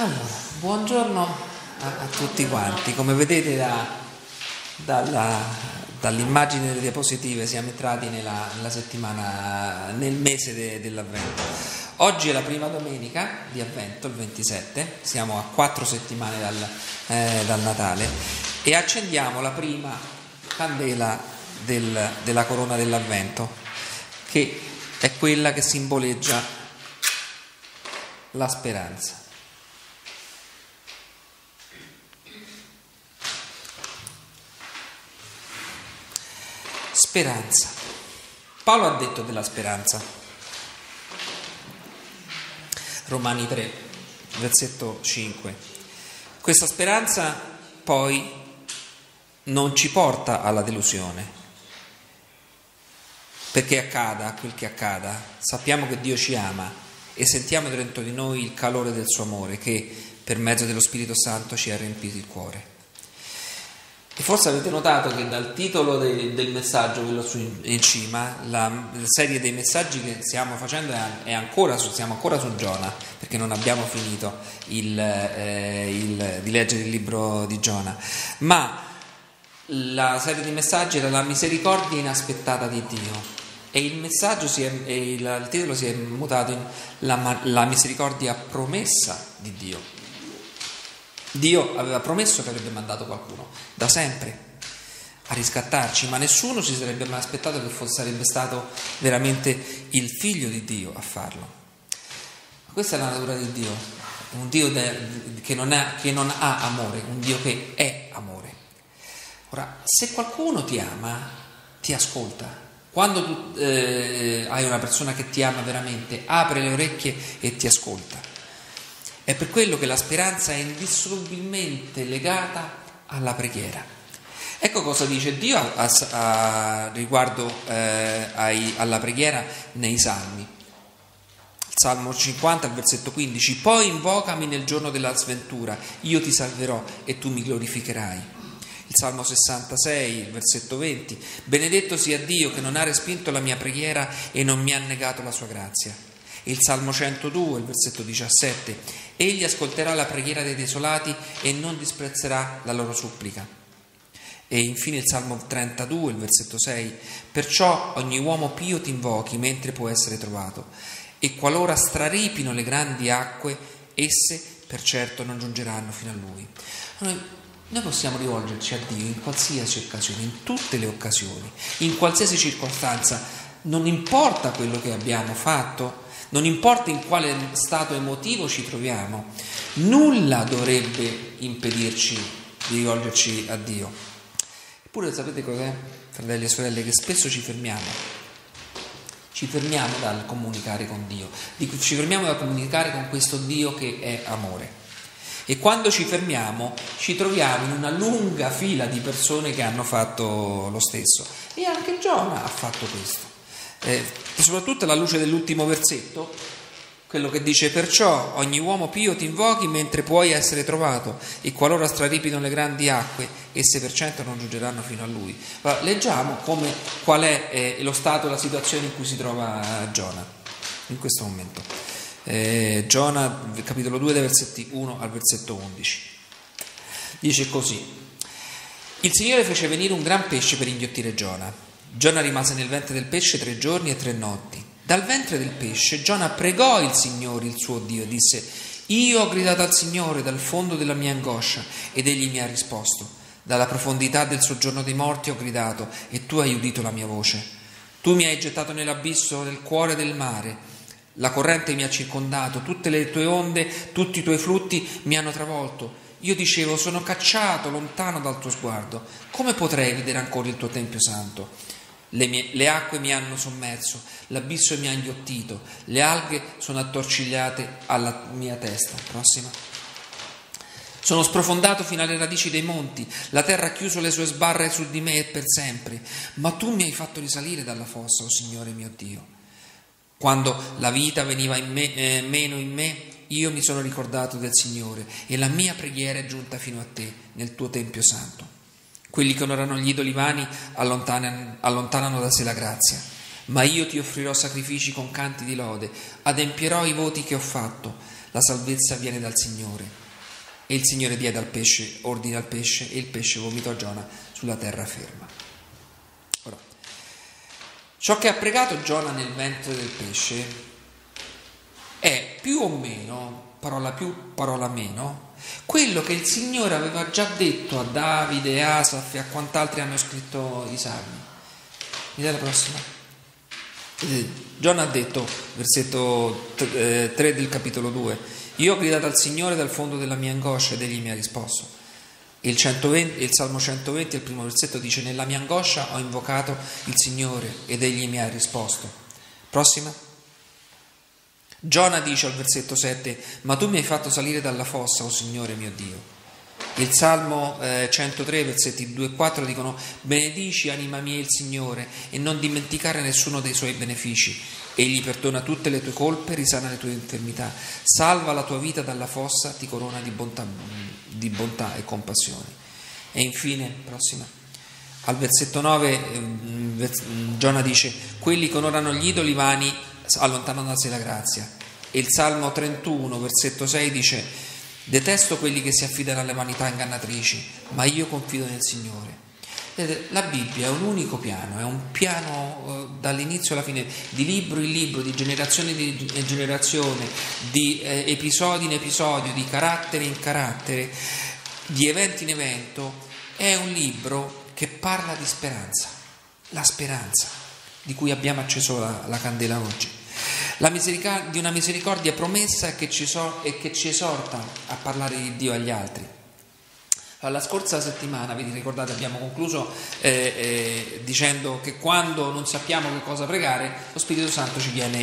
Allora, buongiorno a tutti quanti. Come vedete dall'immagine delle diapositive siamo entrati nella settimana, nel mese dell'Avvento. Oggi è la prima domenica di Avvento, il 27, siamo a 4 settimane dal Natale e accendiamo la prima candela della corona dell'Avvento, che è quella che simboleggia la speranza. Speranza. Paolo ha detto della speranza. Romani 3, versetto 5. Questa speranza poi non ci porta alla delusione, perché accada quel che accada, sappiamo che Dio ci ama e sentiamo dentro di noi il calore del suo amore che per mezzo dello Spirito Santo ci ha riempito il cuore. E forse avete notato che dal titolo del messaggio, quello in cima, la serie dei messaggi che stiamo facendo siamo ancora su Giona, perché non abbiamo finito di leggere il libro di Giona, ma la serie di messaggi era la misericordia inaspettata di Dio e il titolo si è mutato in la misericordia promessa di Dio. Dio aveva promesso che avrebbe mandato qualcuno da sempre a riscattarci, ma nessuno si sarebbe mai aspettato che sarebbe stato veramente il figlio di Dio a farlo. Questa è la natura di Dio, un Dio che non ha amore, un Dio che è amore. Ora, se qualcuno ti ama, ti ascolta. Quando tu hai una persona che ti ama veramente, apre le orecchie e ti ascolta. È per quello che la speranza è indissolubilmente legata alla preghiera. Ecco cosa dice Dio riguardo alla preghiera nei Salmi. Il Salmo 50, al versetto 15: poi invocami nel giorno della sventura, io ti salverò e tu mi glorificherai. Il Salmo 66, il versetto 20: benedetto sia Dio che non ha respinto la mia preghiera e non mi ha negato la sua grazia. Il Salmo 102, il versetto 17: egli ascolterà la preghiera dei desolati e non disprezzerà la loro supplica. E infine il Salmo 32, il versetto 6: perciò ogni uomo pio ti invochi mentre può essere trovato, e qualora straripino le grandi acque, esse per certo non giungeranno fino a lui. Noi possiamo rivolgerci a Dio in qualsiasi occasione, in tutte le occasioni, in qualsiasi circostanza, non importa quello che abbiamo fatto, non importa in quale stato emotivo ci troviamo, nulla dovrebbe impedirci di rivolgerci a Dio. Eppure sapete cos'è, fratelli e sorelle, che spesso ci fermiamo dal comunicare con Dio, ci fermiamo dal comunicare con questo Dio che è amore. E quando ci fermiamo ci troviamo in una lunga fila di persone che hanno fatto lo stesso. E anche Giona ha fatto questo. Soprattutto alla luce dell'ultimo versetto, quello che dice: perciò ogni uomo pio ti invochi mentre puoi essere trovato, e qualora straripino le grandi acque, esse per certo non giungeranno fino a lui. Ma leggiamo qual è lo stato, la situazione in cui si trova Giona in questo momento. Giona, capitolo 2, dai versetti 1 al versetto 11. Dice così: il Signore fece venire un gran pesce per inghiottire Giona. Giona rimase nel ventre del pesce 3 giorni e 3 notti. Dal ventre del pesce Giona pregò il Signore, il suo Dio, e disse: io ho gridato al Signore dal fondo della mia angoscia, ed egli mi ha risposto. Dalla profondità del soggiorno dei morti ho gridato, e tu hai udito la mia voce. Tu mi hai gettato nell'abisso, nel cuore del mare. La corrente mi ha circondato, tutte le tue onde, tutti i tuoi flutti mi hanno travolto. Io dicevo: sono cacciato lontano dal tuo sguardo. Come potrei vedere ancora il tuo Tempio Santo? Le acque mi hanno sommerso, l'abisso mi ha inghiottito, le alghe sono attorcigliate alla mia testa. Prossima. Sono sprofondato fino alle radici dei monti, la terra ha chiuso le sue sbarre su di me e per sempre, ma tu mi hai fatto risalire dalla fossa, o Signore mio Dio. Quando la vita veniva meno in me, io mi sono ricordato del Signore e la mia preghiera è giunta fino a te, nel tuo Tempio Santo. Quelli che onorano gli idoli vani allontanano da sé la grazia. Ma io ti offrirò sacrifici con canti di lode, adempierò i voti che ho fatto, la salvezza viene dal Signore. E il Signore diede al pesce ordine al pesce, e il pesce vomitò Giona sulla terraferma. Ora, ciò che ha pregato Giona nel ventre del pesce è più o meno, parola più, parola meno, quello che il Signore aveva già detto a Davide, Asaf e a quant'altri hanno scritto i Salmi. Mi dai la prossima? Giona ha detto, versetto 3 del capitolo 2, io ho gridato al Signore dal fondo della mia angoscia ed egli mi ha risposto. Il Salmo 120, il primo versetto dice, nella mia angoscia ho invocato il Signore ed egli mi ha risposto. Prossima. Giona dice al versetto 7, ma tu mi hai fatto salire dalla fossa, o Signore mio Dio. Il Salmo 103, versetti 2 e 4 dicono, benedici anima mia il Signore e non dimenticare nessuno dei suoi benefici. Egli perdona tutte le tue colpe, risana le tue infermità, salva la tua vita dalla fossa, ti corona di bontà e compassione. E infine, prossima, al versetto 9 Giona dice, quelli che onorano gli idoli vani allontanano da sé la grazia. E il Salmo 31, versetto 6 dice, detesto quelli che si affidano alle vanità ingannatrici, ma io confido nel Signore. La Bibbia è un unico piano, è un piano dall'inizio alla fine, di libro in libro, di generazione in generazione, di episodio in episodio, di carattere in carattere, di evento in evento. È un libro che parla di speranza, la speranza di cui abbiamo acceso la candela oggi. Di una misericordia promessa che ci esorta a parlare di Dio agli altri. La scorsa settimana, vi ricordate, abbiamo concluso dicendo che quando non sappiamo che cosa pregare, lo Spirito Santo ci viene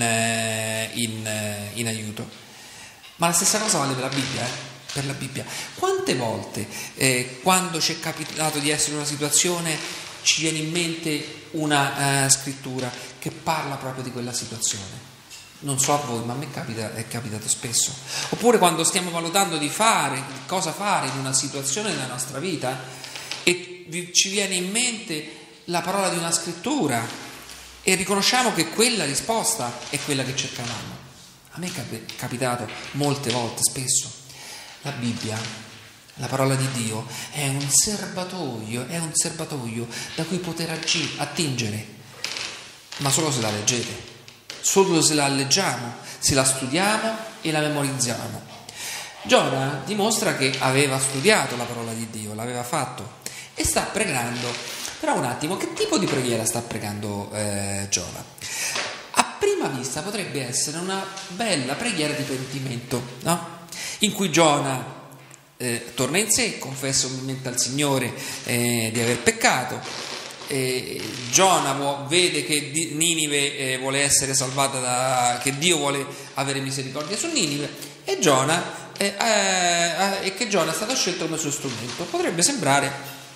in aiuto. Ma la stessa cosa vale per la Bibbia, per la Bibbia. Quante volte quando ci è capitato di essere in una situazione ci viene in mente una scrittura che parla proprio di quella situazione? Non so a voi, ma a me è capitato spesso. Oppure quando stiamo valutando di fare, cosa fare in una situazione della nostra vita e ci viene in mente la parola di una scrittura e riconosciamo che quella risposta è quella che cercavamo. A me è capitato molte volte, spesso. La Bibbia, la parola di Dio, è un serbatoio da cui poter attingere, ma solo se la leggete. Solo se la leggiamo, se la studiamo e la memorizziamo. Giona dimostra che aveva studiato la parola di Dio, l'aveva fatto e sta pregando. Però un attimo, che tipo di preghiera sta pregando Giona? A prima vista potrebbe essere una bella preghiera di pentimento, no? In cui Giona torna in sé, confessa umilmente al Signore di aver peccato. Giona vede che Ninive vuole essere salvata che Dio vuole avere misericordia su Ninive e che Giona è stato scelto come suo strumento. Potrebbe sembrare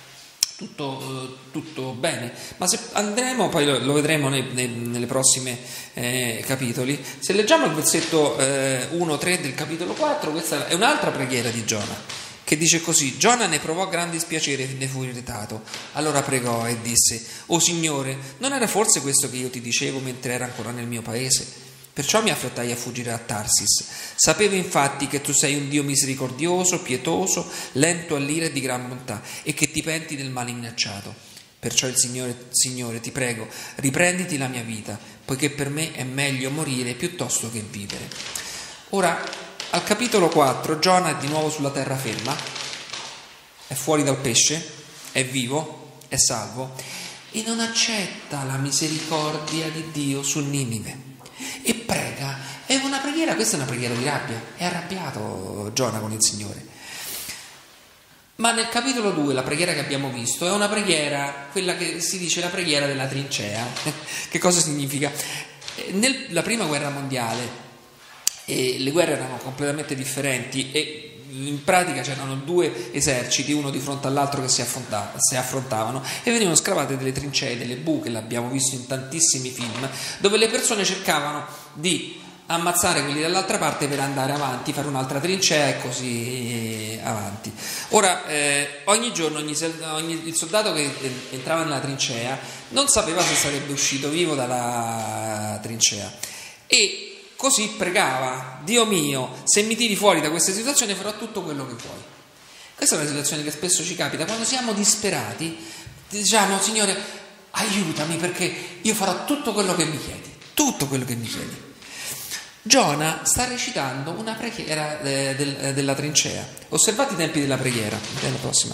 tutto bene, ma se andremo, poi lo vedremo nelle prossime capitoli, se leggiamo il versetto 1-3 del capitolo 4, questa è un'altra preghiera di Giona, che dice così: Giona ne provò gran dispiacere e ne fu irritato. Allora pregò e disse: O Signore, non era forse questo che io ti dicevo mentre ero ancora nel mio paese? Perciò mi affrettai a fuggire a Tarsis. Sapevo infatti che tu sei un Dio misericordioso, pietoso, lento all'ira e di gran bontà, e che ti penti del male minacciato. Perciò il Signore, ti prego, riprenditi la mia vita, poiché per me è meglio morire piuttosto che vivere. Ora, al capitolo 4, Giona è di nuovo sulla terraferma, è fuori dal pesce, è vivo, è salvo, e non accetta la misericordia di Dio su Ninive. E prega, questa è una preghiera di rabbia, è arrabbiato Giona con il Signore. Ma nel capitolo 2, la preghiera che abbiamo visto, è una preghiera, quella che si dice la preghiera della trincea. Che cosa significa? Nella prima guerra mondiale, le guerre erano completamente differenti e in pratica c'erano due eserciti, uno di fronte all'altro, che si affrontavano e venivano scavate delle trincee, delle buche, l'abbiamo visto in tantissimi film, dove le persone cercavano di ammazzare quelli dall'altra parte per andare avanti, fare un'altra trincea e così avanti. Ora, ogni giorno il soldato che entrava nella trincea non sapeva se sarebbe uscito vivo dalla trincea e così pregava: Dio mio, se mi tiri fuori da questa situazione farò tutto quello che vuoi. Questa è una situazione che spesso ci capita quando siamo disperati, diciamo: Signore, aiutami perché io farò tutto quello che mi chiedi, tutto quello che mi chiedi. Giona sta recitando una preghiera della trincea. Osservate i tempi della preghiera. La prossima.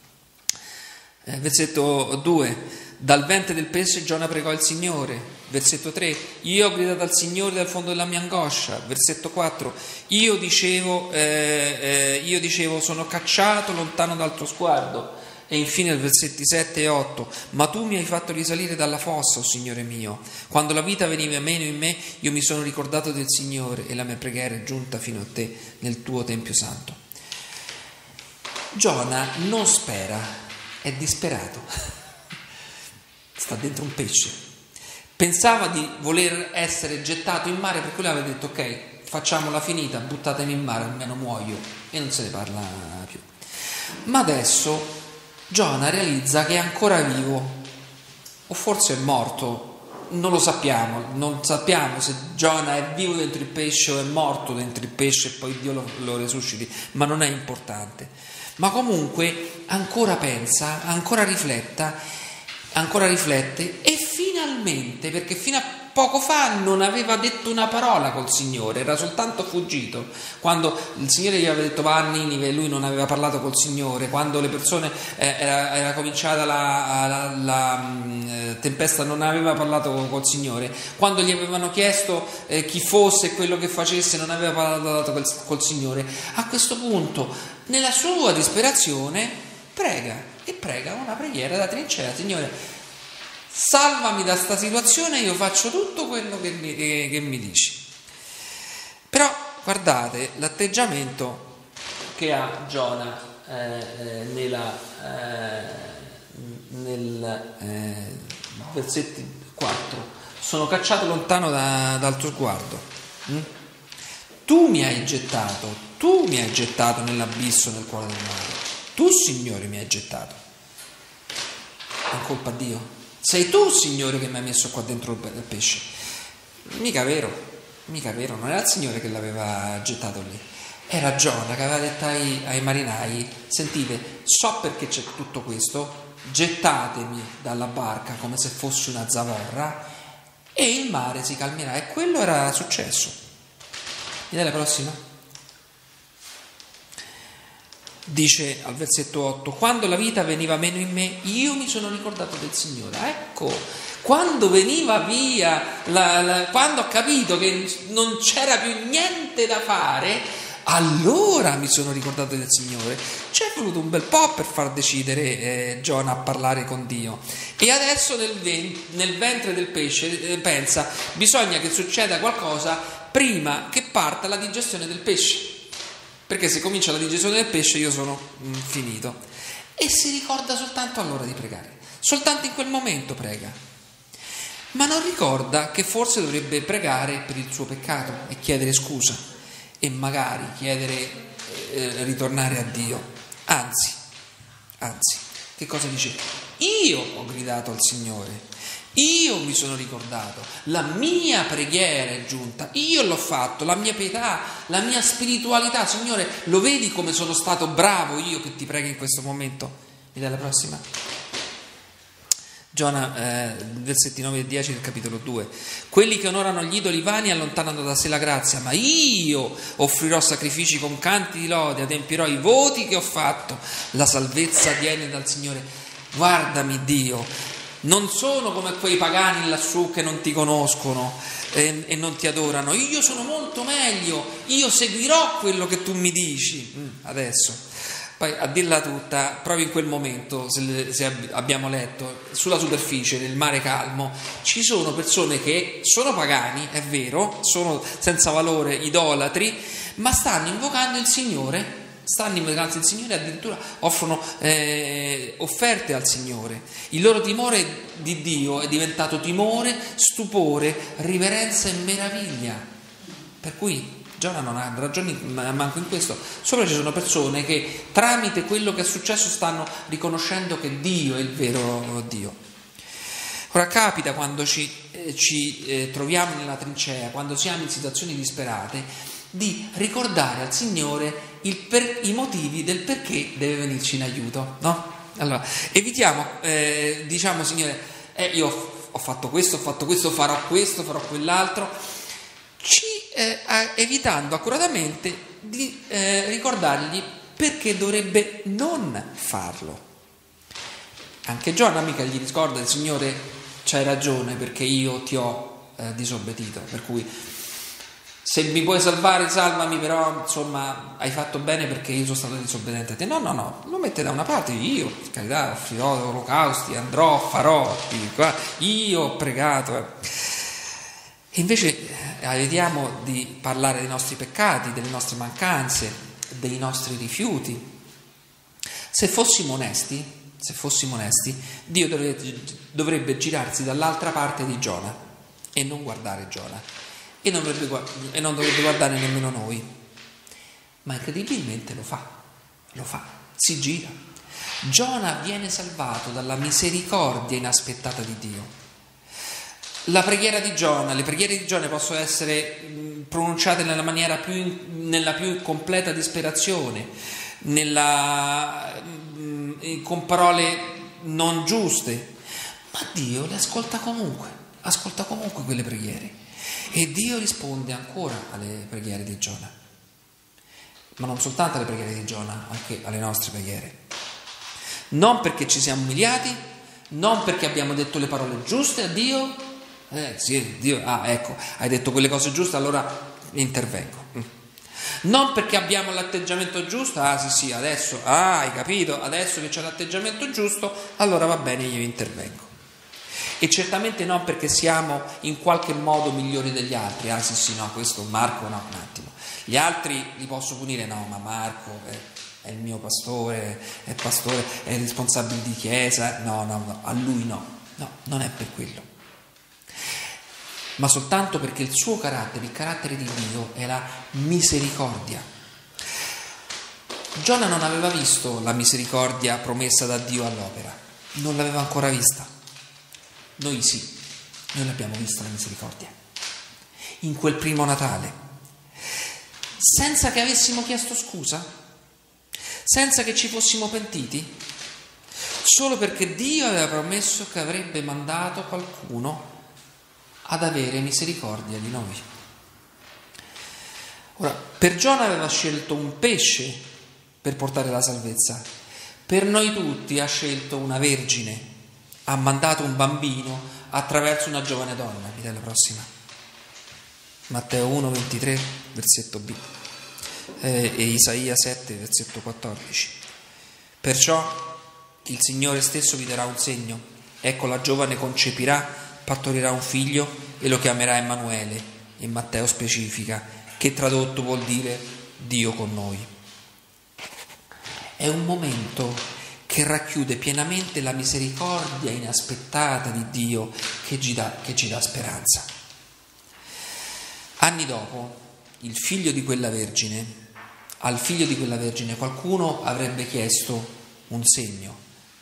Versetto 2. Dal ventre del pesce Giona pregò il Signore. Versetto 3. Io ho gridato al Signore dal fondo della mia angoscia. Versetto 4. Io dicevo sono cacciato lontano dal tuo sguardo. E infine versetti 7 e 8, ma tu mi hai fatto risalire dalla fossa, o Signore mio. Quando la vita veniva meno in me, io mi sono ricordato del Signore e la mia preghiera è giunta fino a te nel tuo Tempio Santo. Giona non spera, è disperato. Sta dentro un pesce. Pensava di voler essere gettato in mare, per cui aveva detto: ok, facciamola finita, buttatemi in mare, almeno muoio. E non se ne parla più. Ma adesso Giona realizza che è ancora vivo, o forse è morto, non lo sappiamo, non sappiamo se Giona è vivo dentro il pesce o è morto dentro il pesce e poi Dio lo resusciti, ma non è importante. Ma comunque ancora pensa, ancora riflette e finalmente, perché fino a poco fa non aveva detto una parola col Signore, era soltanto fuggito. Quando il Signore gli aveva detto va a Ninive, lui non aveva parlato col Signore. Quando le persone era cominciata la tempesta, non aveva parlato col Signore. Quando gli avevano chiesto chi fosse e quello che facesse, non aveva parlato col Signore. A questo punto, nella sua disperazione, prega una preghiera da trincea: Signore, salvami da sta situazione, io faccio tutto quello che mi dici. Però guardate l'atteggiamento che ha Giona nel versetti 4. Sono cacciato lontano dal tuo sguardo. Tu mi hai gettato nell'abisso, nel cuore del mare. Tu, Signore, mi hai gettato. È colpa di Dio. Sei tu, Signore, che mi hai messo qua dentro il pesce. Mica vero, non era il Signore che l'aveva gettato lì. Era Giona che aveva detto ai marinai: sentite, so perché c'è tutto questo, gettatemi dalla barca come se fossi una zavorra e il mare si calmerà. E quello era successo. Mi dai la prossima? Dice al versetto 8: quando la vita veniva meno in me, io mi sono ricordato del Signore. Ecco, quando veniva via, quando ho capito che non c'era più niente da fare, allora mi sono ricordato del Signore. Ci è voluto un bel po' per far decidere Giona a parlare con Dio. E adesso nel ventre del pesce pensa: bisogna che succeda qualcosa prima che parta la digestione del pesce, perché se comincia la digestione del pesce io sono finito. E si ricorda soltanto allora di pregare, soltanto in quel momento prega, ma non ricorda che forse dovrebbe pregare per il suo peccato e chiedere scusa e magari chiedere ritornare a Dio. Anzi, che cosa dice? Io ho gridato al Signore, io mi sono ricordato, la mia preghiera è giunta, io l'ho fatto, la mia pietà, la mia spiritualità. Signore, lo vedi come sono stato bravo io che ti prego in questo momento? Mi dai la prossima? Giona, versetti 9 e 10 del capitolo 2. Quelli che onorano gli idoli vani allontanano da sé la grazia, ma io offrirò sacrifici con canti di lode, adempirò i voti che ho fatto, la salvezza viene dal Signore. Guardami, Dio, non sono come quei pagani lassù che non ti conoscono e non ti adorano. Io sono molto meglio, io seguirò quello che tu mi dici. Adesso, poi a dirla tutta, proprio in quel momento, se abbiamo letto, sulla superficie del mare calmo, ci sono persone che sono pagani, è vero, sono senza valore, idolatri, ma stanno invocando il Signore. Addirittura offrono offerte al Signore. Il loro timore di Dio è diventato timore, stupore, riverenza e meraviglia. Per cui Giona non ha ragioni manco in questo. Sopra ci sono persone che tramite quello che è successo stanno riconoscendo che Dio è il vero Dio. Ora capita quando ci troviamo nella trincea, quando siamo in situazioni disperate, di ricordare al Signore i motivi del perché deve venirci in aiuto, no? Allora, evitiamo, diciamo Signore, io ho fatto questo, farò quell'altro, evitando accuratamente di ricordargli perché dovrebbe non farlo. Anche Giona mica gli ricorda il Signore, c'hai ragione perché io ti ho disobbedito, per cui se mi puoi salvare salvami, però insomma hai fatto bene perché io sono stato disobbediente a te. No, lo mette da una parte. Io, per carità, offrirò olocausti, andrò, farò, io ho pregato. E invece evitiamo di parlare dei nostri peccati, delle nostre mancanze, dei nostri rifiuti. Se fossimo onesti, Dio dovrebbe girarsi dall'altra parte di Giona e non guardare Giona e non dovrebbe guardare nemmeno noi, ma incredibilmente lo fa, si gira. Giona viene salvato dalla misericordia inaspettata di Dio. Le preghiere di Giona possono essere pronunciate nella più completa disperazione, con parole non giuste, ma Dio le ascolta comunque quelle preghiere, e Dio risponde ancora alle preghiere di Giona, ma non soltanto alle preghiere di Giona, anche alle nostre preghiere, non perché ci siamo umiliati, non perché abbiamo detto le parole giuste a Dio, sì, Dio, ecco, hai detto quelle cose giuste, allora intervengo. Non perché abbiamo l'atteggiamento giusto, sì, adesso, hai capito, adesso che c'è l'atteggiamento giusto, allora va bene, io intervengo. E certamente non perché siamo in qualche modo migliori degli altri, sì, no, questo Marco no, un attimo. Gli altri li posso punire, no, ma Marco è il mio pastore, è responsabile di chiesa, no, a lui no, non è per quello. Ma soltanto perché il suo carattere, il carattere di Dio, è la misericordia. Giona non aveva visto la misericordia promessa da Dio all'opera, non l'aveva ancora vista. Noi sì, noi l'abbiamo vista la misericordia, in quel primo Natale, senza che avessimo chiesto scusa, senza che ci fossimo pentiti, solo perché Dio aveva promesso che avrebbe mandato qualcuno ad avere misericordia di noi. Ora, per Giona aveva scelto un pesce per portare la salvezza, per noi tutti ha scelto una vergine, ha mandato un bambino attraverso una giovane donna. Vedi la prossima, Matteo 1, 23, versetto B, e Isaia 7, versetto 14. Perciò il Signore stesso vi darà un segno, ecco la giovane concepirà, partorirà un figlio e lo chiamerà Emanuele, e Matteo specifica, che tradotto vuol dire Dio con noi. È un momento che racchiude pienamente la misericordia inaspettata di Dio che ci dà speranza. Anni dopo, al figlio di quella vergine qualcuno avrebbe chiesto un segno.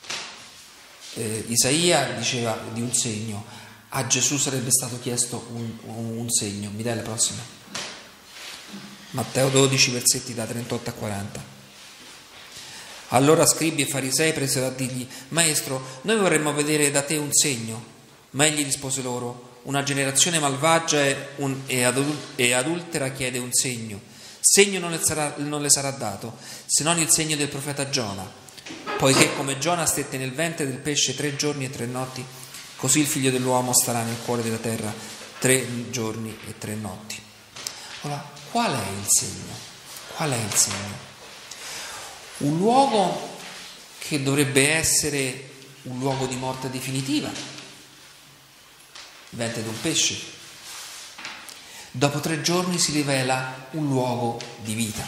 Isaia diceva di un segno, a Gesù sarebbe stato chiesto un segno. Mi dai la prossima? Matteo 12, versetti da 38 a 40. Allora scribi e farisei presero a dirgli: Maestro, noi vorremmo vedere da te un segno. Ma egli rispose loro: una generazione malvagia e adultera chiede un segno. Segno non le sarà dato, se non il segno del profeta Giona. Poiché come Giona stette nel ventre del pesce 3 giorni e 3 notti, così il figlio dell'uomo starà nel cuore della terra 3 giorni e 3 notti. Ora, qual è il segno? Un luogo che dovrebbe essere un luogo di morte definitiva, il ventre di un pesce. Dopo 3 giorni si rivela un luogo di vita,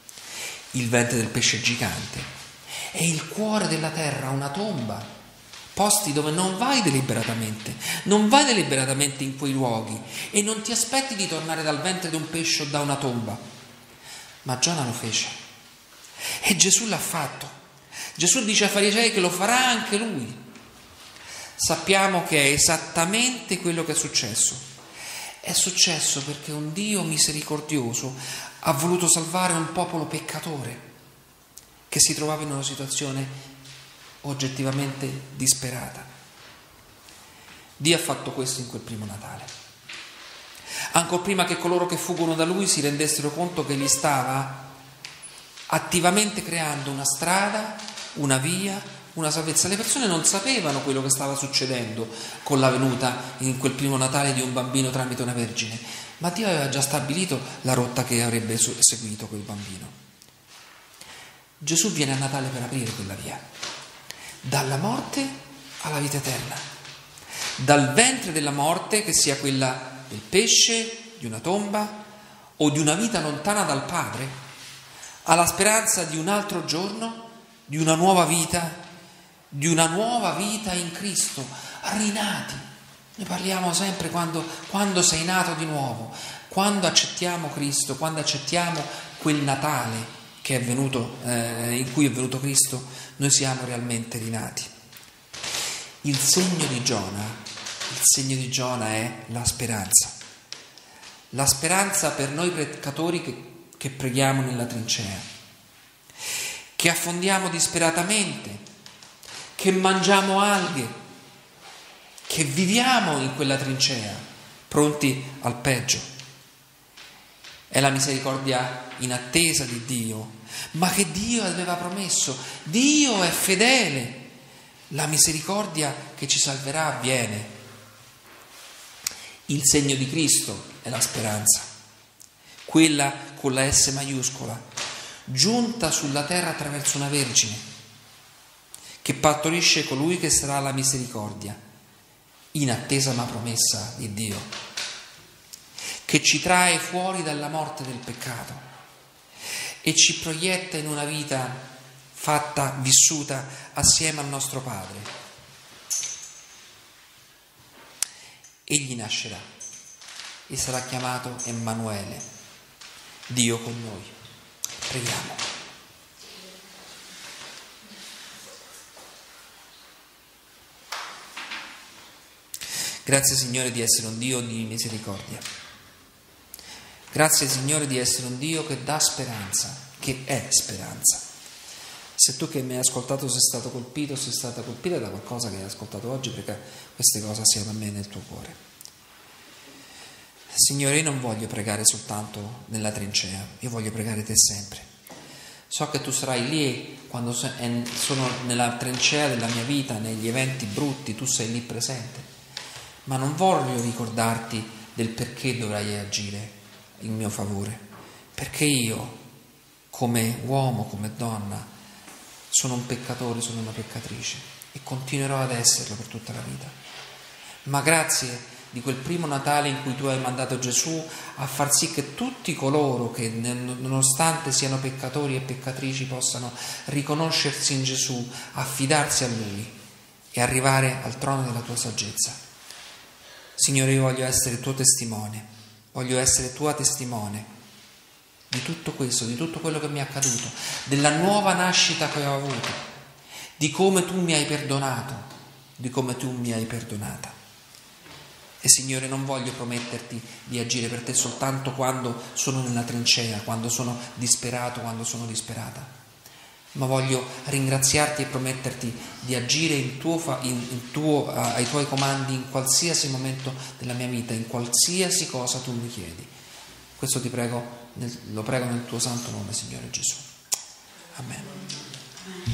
il ventre del pesce gigante. È il cuore della terra, una tomba, posti dove non vai deliberatamente in quei luoghi e non ti aspetti di tornare dal ventre di un pesce o da una tomba. Ma Giona lo fece e Gesù l'ha fatto. Gesù dice ai farisei che lo farà anche lui. Sappiamo che è esattamente quello che è successo. È successo perché un Dio misericordioso ha voluto salvare un popolo peccatore che si trovava in una situazione oggettivamente disperata. Dio ha fatto questo in quel primo Natale. Ancor prima che coloro che fuggono da Lui si rendessero conto che Egli stava attivamente creando una strada, una via, una salvezza. Le persone non sapevano quello che stava succedendo con la venuta in quel primo Natale di un bambino tramite una vergine, ma Dio aveva già stabilito la rotta che avrebbe seguito quel bambino. Gesù viene a Natale per aprire quella via, dalla morte alla vita eterna, dal ventre della morte, che sia quella del pesce, di una tomba o di una vita lontana dal Padre, alla speranza di un altro giorno, di una nuova vita in Cristo, rinati. Ne parliamo sempre quando sei nato di nuovo, quando accettiamo Cristo, quando accettiamo quel Natale che è venuto, in cui è venuto Cristo, noi siamo realmente rinati. Il segno di Giona è la speranza per noi peccatori che preghiamo nella trincea, che affondiamo disperatamente, che mangiamo alghe, che viviamo in quella trincea, pronti al peggio. È la misericordia in attesa di Dio, ma che Dio aveva promesso. Dio è fedele. La misericordia che ci salverà avviene. Il segno di Cristo è la speranza, quella con la S maiuscola, giunta sulla terra attraverso una vergine, che partorisce colui che sarà la misericordia, in attesa ma promessa di Dio, che ci trae fuori dalla morte del peccato e ci proietta in una vita vissuta assieme al nostro Padre. Egli nascerà e sarà chiamato Emanuele, Dio con noi. Preghiamo. Grazie Signore di essere un Dio di misericordia. Grazie Signore di essere un Dio che dà speranza, che è speranza. Se tu che mi hai ascoltato sei stato colpito, sei stata colpita da qualcosa che hai ascoltato oggi, perché queste cose siano a me nel tuo cuore. Signore, io non voglio pregare soltanto nella trincea, io voglio pregare te sempre. So che tu sarai lì quando sono nella trincea della mia vita, negli eventi brutti, tu sei lì presente. Ma non voglio ricordarti del perché dovrai agire in mio favore, perché io, come uomo, come donna, sono un peccatore, sono una peccatrice e continuerò ad esserlo per tutta la vita. Ma grazie di quel primo Natale in cui tu hai mandato Gesù a far sì che tutti coloro che nonostante siano peccatori e peccatrici possano riconoscersi in Gesù, affidarsi a Lui e arrivare al trono della tua saggezza. Signore, io voglio essere tuo testimone, voglio essere tua testimone di tutto questo, di tutto quello che mi è accaduto, della nuova nascita che ho avuto, di come tu mi hai perdonato, di come tu mi hai perdonata. E Signore, non voglio prometterti di agire per te soltanto quando sono nella trincea, quando sono disperato, quando sono disperata, ma voglio ringraziarti e prometterti di agire ai tuoi comandi in qualsiasi momento della mia vita, in qualsiasi cosa tu mi chiedi. Questo ti prego, lo prego nel tuo santo nome, Signore Gesù. Amen.